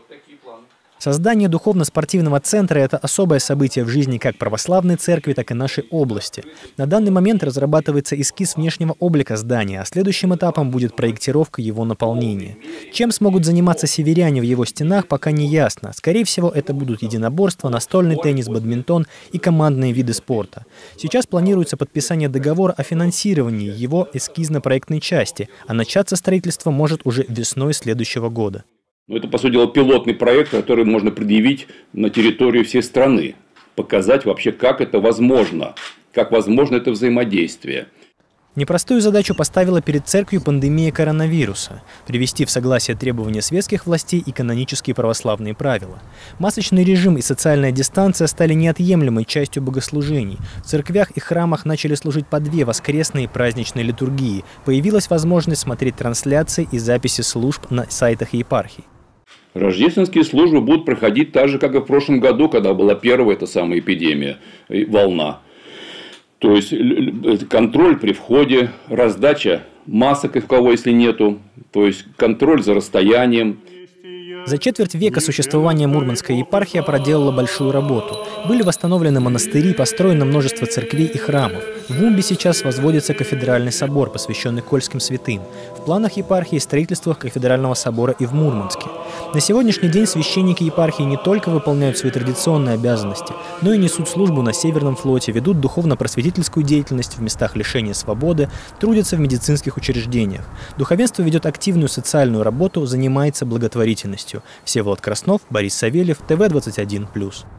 Создание духовно-спортивного центра – это особое событие в жизни как православной церкви, так и нашей области. На данный момент разрабатывается эскиз внешнего облика здания, а следующим этапом будет проектировка его наполнения. Чем смогут заниматься северяне в его стенах, пока не ясно. Скорее всего, это будут единоборства, настольный теннис, бадминтон и командные виды спорта. Сейчас планируется подписание договора о финансировании его эскизно-проектной части, а начаться строительство может уже весной следующего года. Это, по сути дела, пилотный проект, который можно предъявить на территории всей страны. Показать вообще, как это возможно это взаимодействие. Непростую задачу поставила перед церковью пандемия коронавируса – привести в согласие требования светских властей и канонические православные правила. Масочный режим и социальная дистанция стали неотъемлемой частью богослужений. В церквях и храмах начали служить по 2 воскресные и праздничные литургии. Появилась возможность смотреть трансляции и записи служб на сайтах епархий. Рождественские службы будут проходить так же, как и в прошлом году, когда была первая эпидемия, волна. То есть контроль при входе, раздача масок, у кого если нету, то есть контроль за расстоянием. За четверть века существования Мурманская епархия проделала большую работу. Были восстановлены монастыри, построено множество церквей и храмов. В Умбе сейчас возводится кафедральный собор, посвященный Кольским святым. В планах епархии строительство кафедрального собора и в Мурманске. На сегодняшний день священники епархии не только выполняют свои традиционные обязанности, но и несут службу на Северном флоте, ведут духовно-просветительскую деятельность в местах лишения свободы, трудятся в медицинских учреждениях. Духовенство ведет активную социальную работу, занимается благотворительностью. Всеволод Краснов, Борис Савельев, ТВ-21+.